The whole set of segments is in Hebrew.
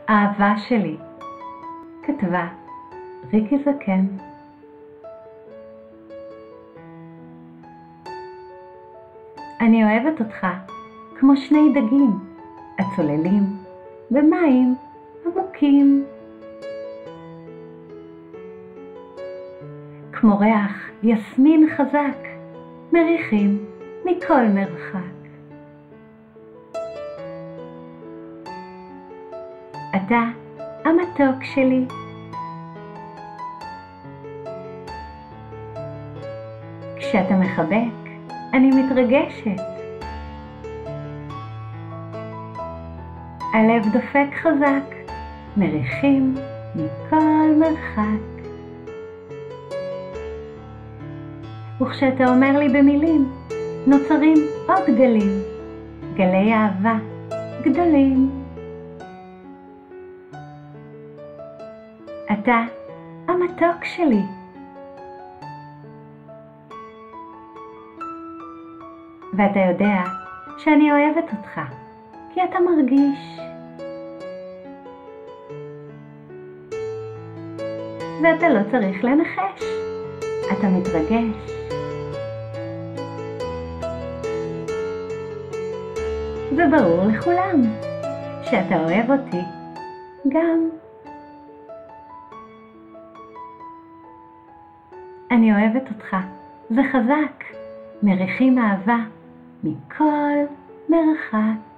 אהבה שלי, כתבה ריקי זקן. אני אוהבת אותך כמו שני דגים הצוללים במים עמוקים, כמו ריח יסמין חזק מריחים מכל מרחק. אתה המתוק שלי, כשאתה מחבק אני מתרגשת, הלב דופק חזק, מריחים מכל מרחק. וכשאתה אומר לי במילים נוצרים עוד גלים, גלי אהבה גדולים. אתה המתוק שלי, ואתה יודע שאני אוהבת אותך כי אתה מרגיש, ואתה לא צריך לנחש, אתה מתרגש. וברור לכולם שאתה אוהב אותי גם. אני אוהבת אותך, זה חזק, מריחים אהבה מכל מרחק.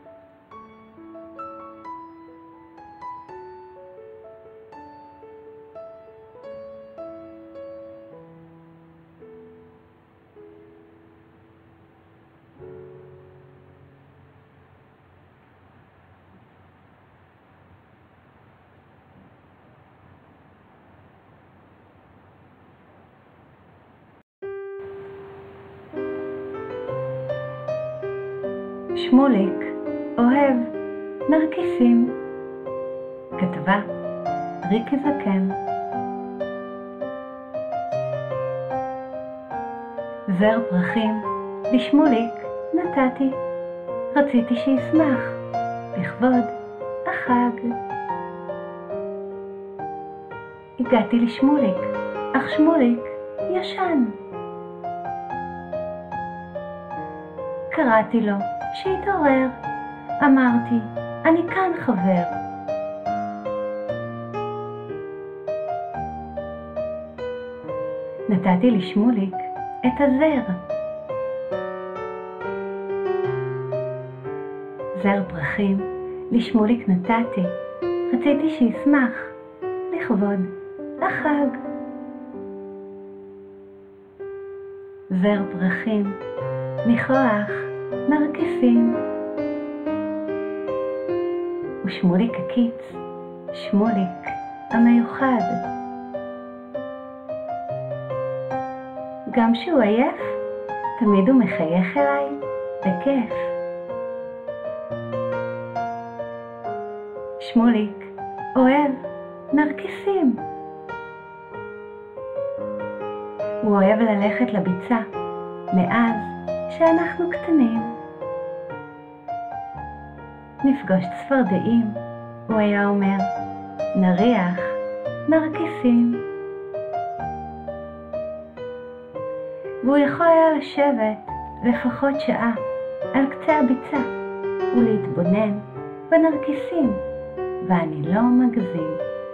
שמוליק אוהב נרקיסים, כתבה ריקי זקן. זר פרחים לשמוליק נתתי, רציתי שישמח לכבוד החג. הגעתי לשמוליק, אך שמוליק ישן. קראתי לו שהתעורר, אמרתי, אני כאן חבר. נתתי לשמוליק את הזר. זר פרחים לשמוליק נתתי, רציתי שישמח לכבוד החג. זר פרחים ניחוח נרקיסים, ושמוליק הקיץ, שמוליק המיוחד. גם שהוא עייף, תמיד הוא מחייך אליי בכיף. שמוליק אוהב נרקיסים. הוא אוהב ללכת לביצה מאז שאנחנו קטנים. נפגוש צפרדעים, הוא היה אומר, נריח נרקיסים. והוא יכול היה לשבת לפחות שעה על קצה הביצה ולהתבונן בנרקיסים, ואני לא מגזים.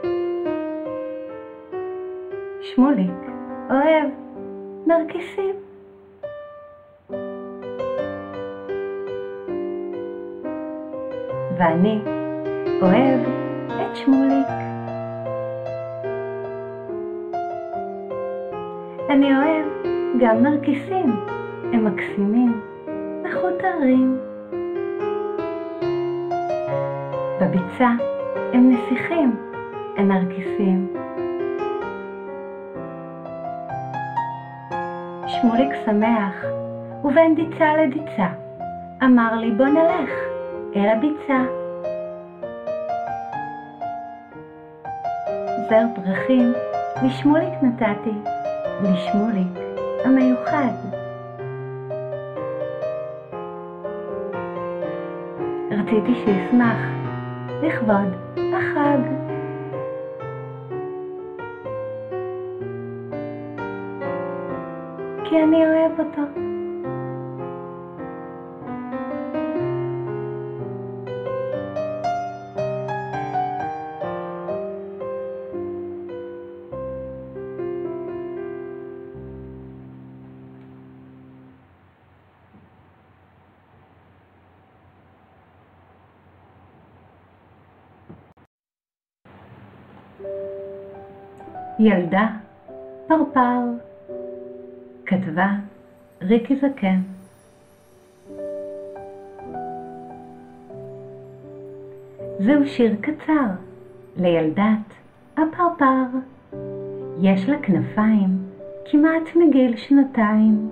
שמוליק אוהב נרקיסים. ואני אוהב את שמוליק. אני אוהב גם נרקיסים, הם מקסימים מחותרים. בביצה הם נסיכים, הם נרקיסים. שמוליק שמח, ובין דיצה לדיצה אמר לי בוא נלך אל הביצה. זר פרחים לשמוליק נתתי, לשמוליק המיוחד. רציתי שישמח לכבוד החג. כי אני אוהב אותו. ילדה, פרפר. כתבה ריקי זקן. זהו שיר קצר לילדת הפרפר. יש לה כנפיים כמעט מגיל 2.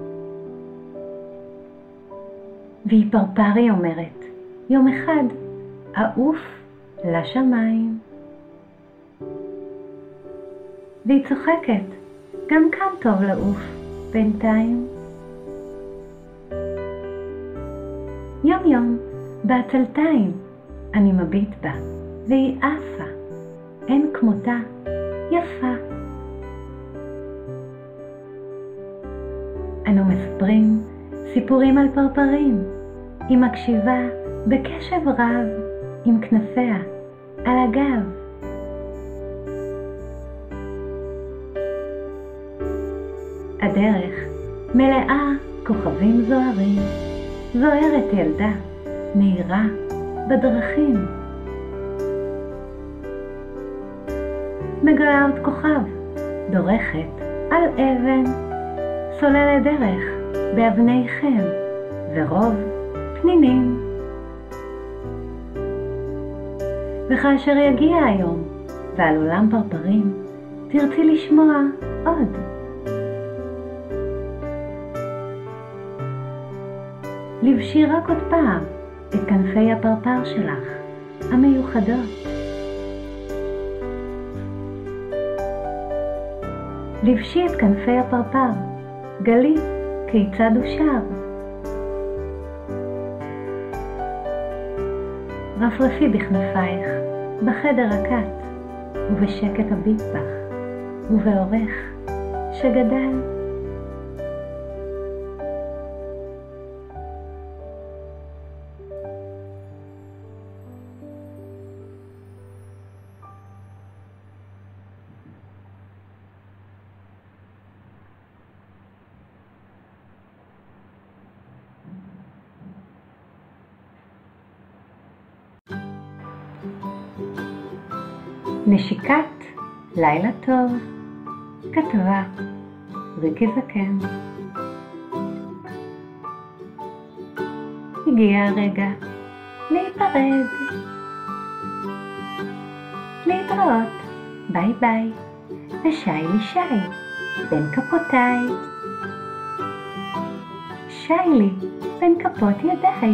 והיא פרפר, היא אומרת, יום אחד אעוף לשמיים. והיא צוחקת, גם כאן טוב לעוף בינתיים. יום יום בעצלתיים אני מביט בה, והיא עפה, אין כמותה, יפה. אנו מספרים סיפורים על פרפרים, היא מקשיבה בקשב רב עם כנפיה על הגב. הדרך מלאה כוכבים זוהרים, זוהרת ילדה, מהירה בדרכים. מגלה עוד כוכב, דורכת על אבן, סוללת דרך באבני חן, ורוב פנינים. וכאשר יגיע היום, ועל עולם פרפרים, תרצי לשמוע עוד. לבשי רק עוד פעם את כנפי הפרפר שלך, המיוחדות. לבשי את כנפי הפרפר, גלי כיצד הוא שר. רפרפי בכנפייך, בחדר הקט, ובשקט הביט בך, ובאורך שגדל. נשיקת לילה טוב. כתבה ריקי זקן. הגיע הרגע להיפרד. להתראות, ביי ביי, ושי לי שי בין כפותיי. שי לי בין כפות ידיי.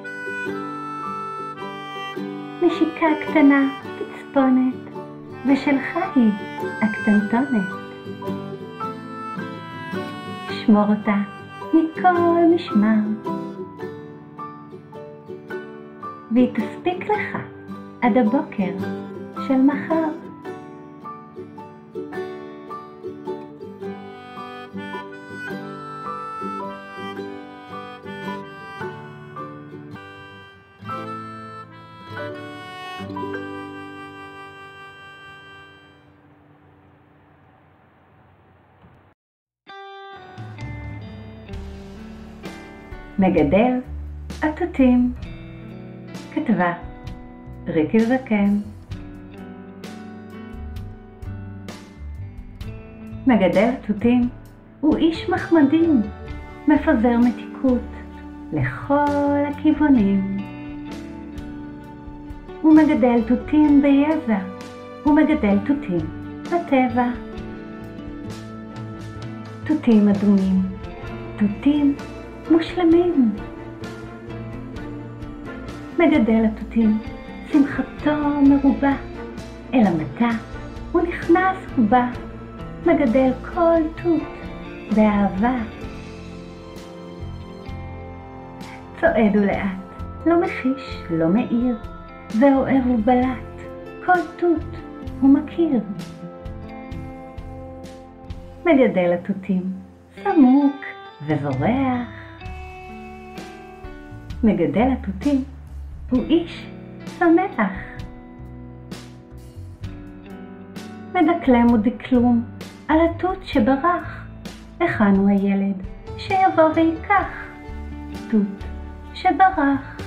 נשיקה קטנה פצפונת, ושלך היא הקטנטונת. שמור אותה מכל משמר, והיא תספיק לך עד הבוקר של מחר. מגדל התותים. כתבה ריקי זקן. מגדל התותים הוא איש מחמדים, מפזר מתיקות לכל הכיוונים. הוא מגדל תותים ביזע, הוא מגדל תותים בטבע. תותים אדומים, תותים מושלמים. מגדל התותים, שמחתו מרובה, אל המטע הוא נכנס ובה, מגדל כל תות באהבה. צועד ולאט, לא מחיש, לא מאיר, ואוהב ובלט כל תות הוא מכיר. מגדל התותים סמוק וזורח. מגדל התותים הוא איש שמח. מדקלם ודקלום על התות שברח. היכן הוא הילד שיבוא ויקח תות שברח?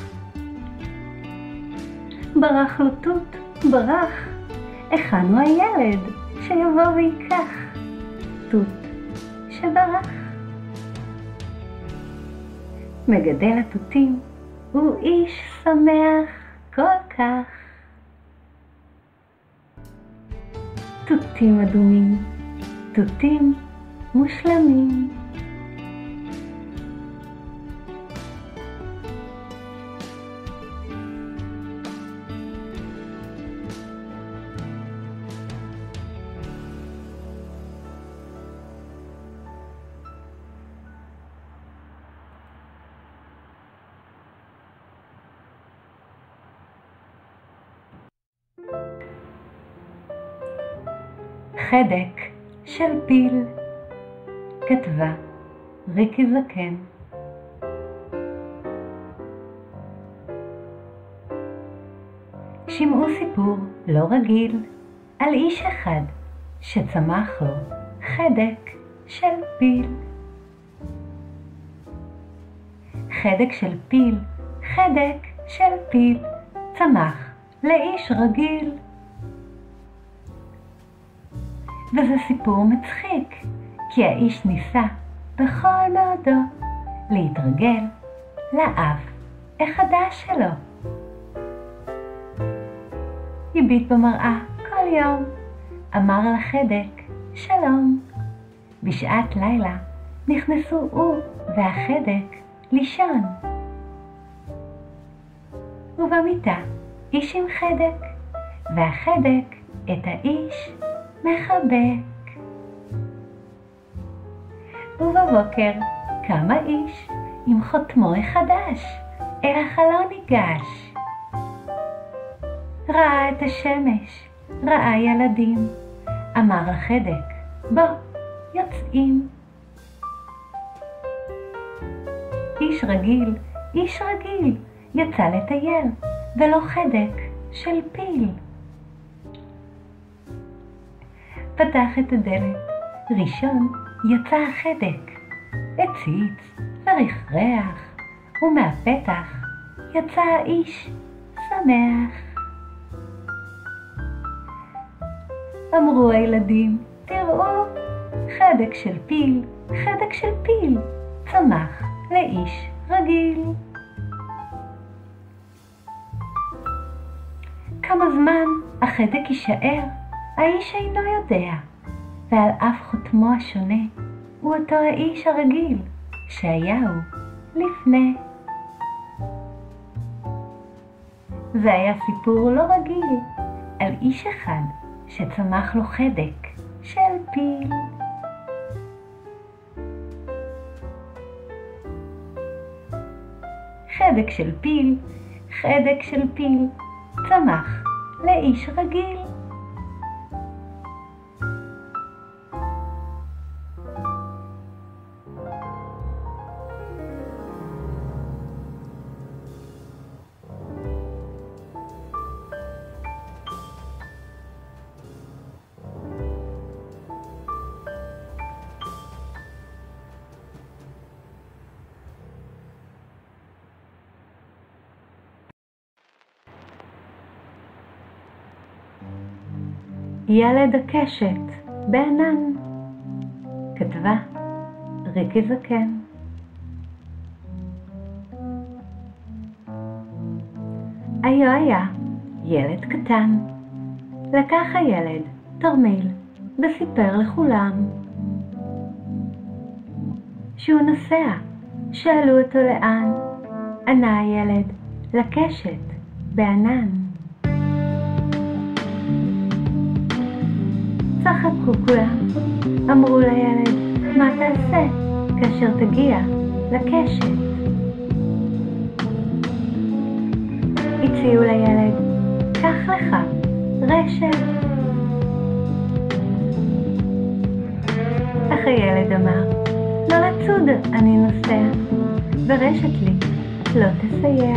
ברח לו תות, ברח. היכן הוא הילד שיבוא ויקח תות שברח? מגדל התותים הוא איש שמח כל כך. תותים אדומים, תותים מושלמים. חדק של פיל. כתבה ריקי זקן. שמעו סיפור לא רגיל על איש אחד שצמח לו חדק של פיל. חדק של פיל, חדק של פיל, צמח לאיש רגיל. וזה סיפור מצחיק, כי האיש ניסה בכל מאודו להתרגל לאף החדש שלו. הביט במראה כל יום, אמר לחדק שלום. בשעת לילה נכנסו הוא והחדק לישון. ובמיטה איש עם חדק, והחדק את האיש מחבק. ובבוקר קם האיש עם חותמו החדש, אל החלון ניגש. ראה את השמש, ראה ילדים, אמר החדק, בוא, יוצאים. איש רגיל, איש רגיל, יצא לטייל, ולא חדק של פיל. פתח את הדלת, ראשון יצא החדק, הציץ ורחרח, ומהפתח יצא האיש שמח. אמרו הילדים, תראו, חדק של פיל, חדק של פיל, צמח לאיש רגיל. כמה זמן החדק יישאר, האיש אינו יודע, ועל אף חותמו השונה, הוא אותו האיש הרגיל שהיה הוא לפני. זה היה סיפור לא רגיל על איש אחד שצמח לו חדק של פיל. חדק של פיל, חדק של פיל, צמח לאיש רגיל. ילד הקשת בענן. כתבה ריקי זקן. היה ילד קטן. לקח הילד תרמיל וסיפר לכולם. שהוא נוסע, שאלו אותו לאן. ענה הילד, לקשת בענן. צחקו כולם, אמרו לילד, מה תעשה כאשר תגיע לקשת? הציעו לילד, קח לך רשת. אך הילד אמר, לא לצוד אני נוסע, ורשת לי לא תסייע.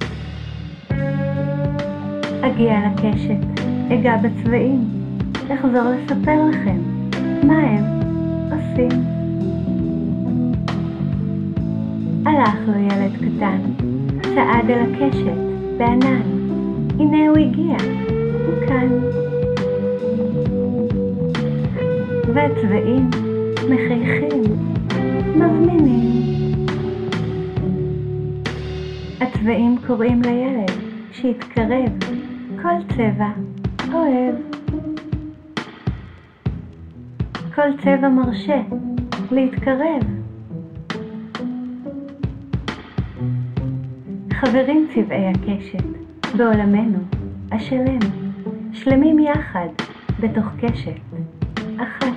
אגיע לקשת, אגע בצבעים, אחזור לספר לכם מה הם עושים. הלך לו ילד קטן, צעד אל הקשת בענן, הנה הוא הגיע, הוא כאן. והצבעים מחייכים, מזמינים. הצבעים קוראים לילד שיתקרב, כל צבע אוהב. כל צבע מרשה להתקרב. חברים צבעי הקשת בעולמנו השלם, שלמים יחד בתוך קשת אחת.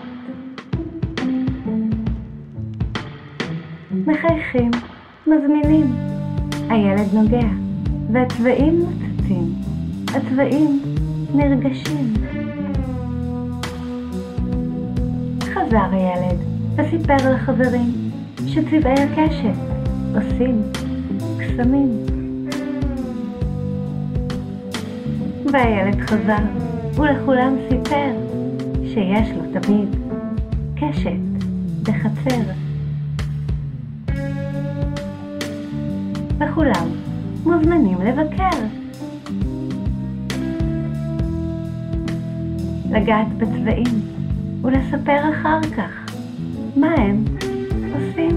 מחייכים, מזמינים. הילד נוגע והצבעים נוצצים, הצבעים נרגשים. חזר הילד וסיפר לחברים שצבעי הקשת עושים קסמים. והילד חזר ולכולם סיפר שיש לו תמיד קשת בחצר. וכולם מוזמנים לבקר, לגעת בצבעים ולספר אחר כך מה הם עושים.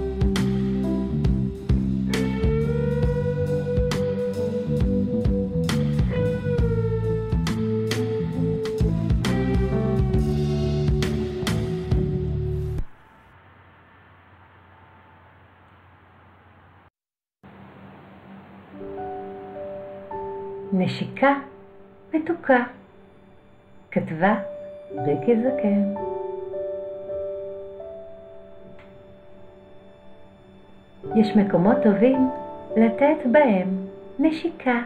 נשיקה מתוקה, כתבה ריקי זקן. יש מקומות טובים לתת בהם נשיקה.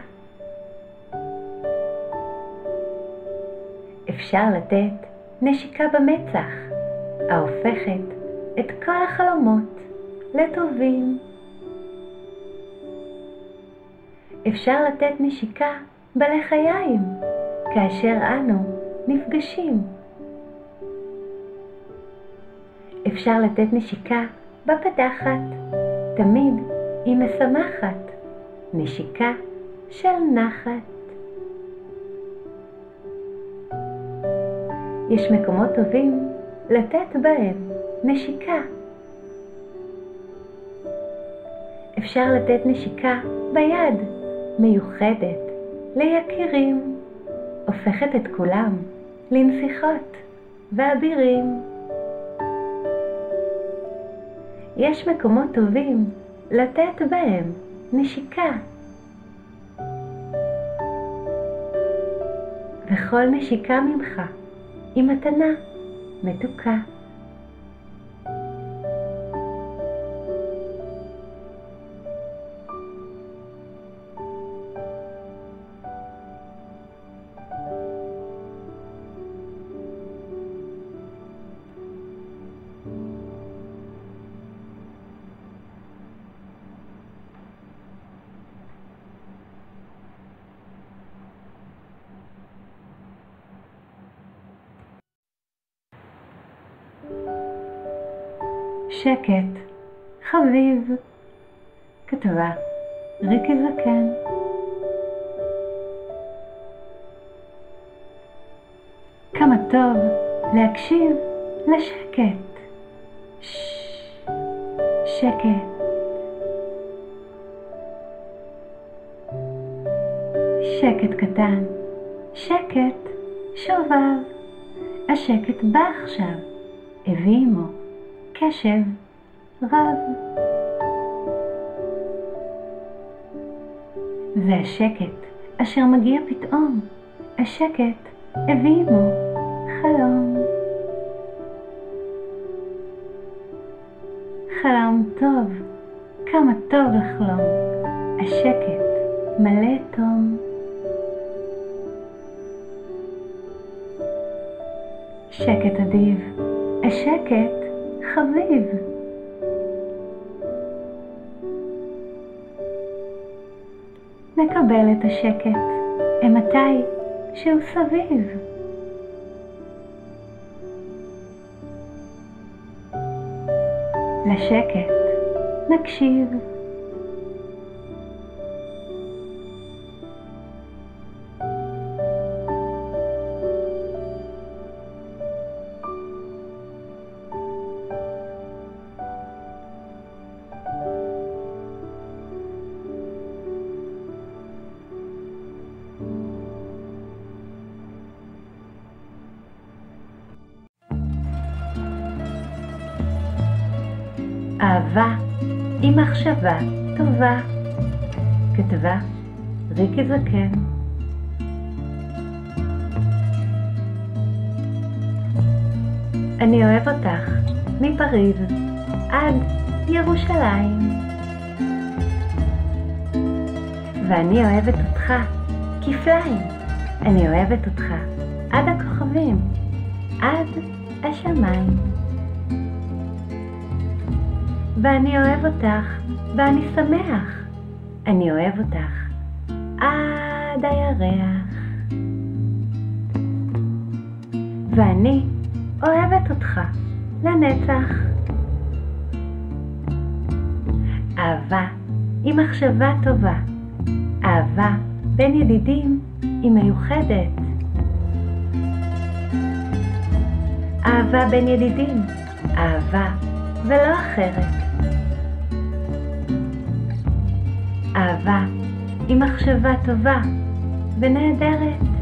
אפשר לתת נשיקה במצח, ההופכת את כל החלומות לטובים. אפשר לתת נשיקה בלחיים, כאשר אנו נפגשים. אפשר לתת נשיקה בפדחת, תמיד היא משמחת, נשיקה של נחת. יש מקומות טובים לתת בהם נשיקה. אפשר לתת נשיקה ביד, מיוחדת ליקירים, הופכת את כולם לנסיכות ואבירים. יש מקומות טובים לתת בהם נשיקה. וכל נשיקה ממך היא מתנה מתוקה. שקט חביב, כתבה ריקי זקן. כמה טוב להקשיב לשקט. שקט. שקט קטן, שקט שובב. השקט בא עכשיו, הביא עמו קשב רב. זה השקט אשר מגיע פתאום. השקט הביא עמו חלום. חלום טוב, כמה טוב לחלום. השקט מלא תום. שקט אדיב, השקט חביב. נקבל את השקט מתי שהוא סביב. לשקט נקשיב. אהבה היא מחשבה טובה, כתבה ריקי זקן. אני אוהב אותך מפריז עד ירושלים, ואני אוהבת אותך כפליים. אני אוהבת אותך עד הכוכבים, עד השמיים. ואני אוהב אותך ואני שמח. אני אוהב אותך עד הירח. ואני אוהבת אותך לנצח. אהבה היא מחשבה טובה. אהבה בין ידידים היא מיוחדת. אהבה בין ידידים, אהבה ולא אחרת. אהבה היא מחשבה טובה ונהדרת.